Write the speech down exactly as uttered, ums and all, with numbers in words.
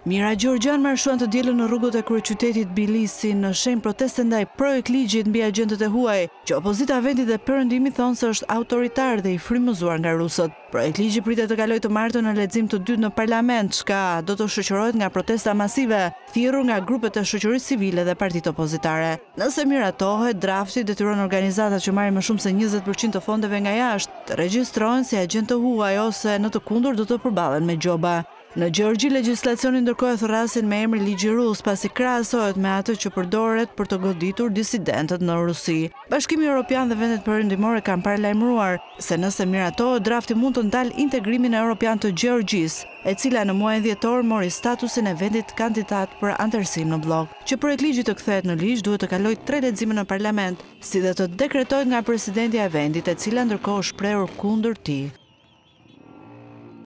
Mira Gjorgjan marshuan të dielën në rrugët e kryeqytetit Tbilisi në shenjë proteste ndaj projekt ligjit mbi agjentët e huaj, që opozita e vendit dhe perëndimi thonë se është autoritar dhe i frymëzuar nga rusët. Projekt ligji pritet të kalojë të martën në lexim të dytë në parlament, çka do të shoqërohet nga protesta masive thirrur nga grupet e shoqërisë civile dhe partitë opozitare. Nëse miratohet, drafti detyron organizatat që marrin më shumë se njëzet përqind të fondeve nga jashtë të regjistrohen si agentë të huaj ose në të kundërt do të përballen me gjoba. Në Gjeorgji legjislacioni ndërkohë thurrasin me emrin ligji rus, pasi krahasohet me atë që përdoret për të goditur disidentët në Rusi. Bashkimi Evropian dhe vendet perëndimore kanë paralajmëruar se nëse miratohet, drafti mund të ndalë integrimin evropian të Gjeorgjisë, e cila në muajin dhjetor mori statusin e vendit kandidat për anëtarësim në blok. Që projekt ligji të kthehet në ligj, duhet të kalojë tre lexime në parlament, si dhe të dekretohet nga presidentja e vendit, e cila ndërkohë është shprehur kundër tij.